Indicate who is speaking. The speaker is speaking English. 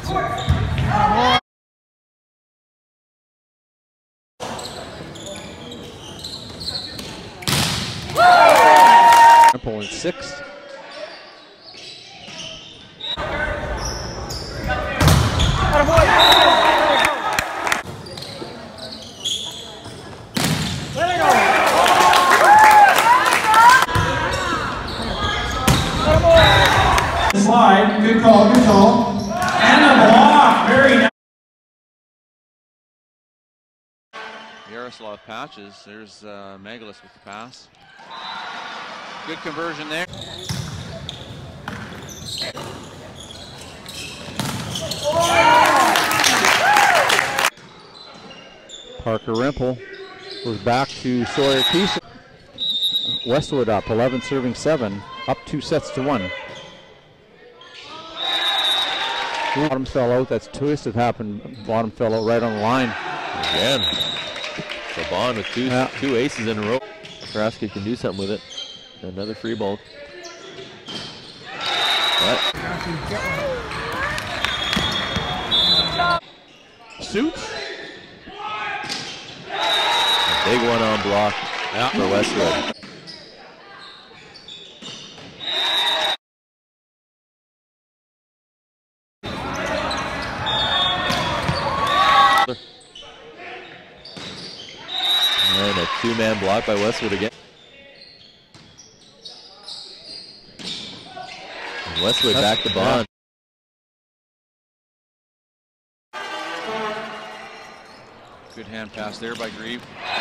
Speaker 1: Rempel in sixth.
Speaker 2: Slide, good call, good call. And a block, very nice.
Speaker 3: Yaroslav Patches, there's Megalis with the pass. Good conversion there.
Speaker 1: Parker Rempel goes back to Sawyer Keeson. Westwood up, 11 serving 7, up 2 sets to 1. Bottom fell out, that's twice it happened. Bottom fell out right on the line.
Speaker 4: Again, Saban with two aces in a row. Nebraska can do something with it. Another free ball.
Speaker 1: Suits.
Speaker 4: Big one on block for Westwood. And a two-man block by Westwood again. And Westwood back to Bond.
Speaker 3: Good hand pass there by Grieve.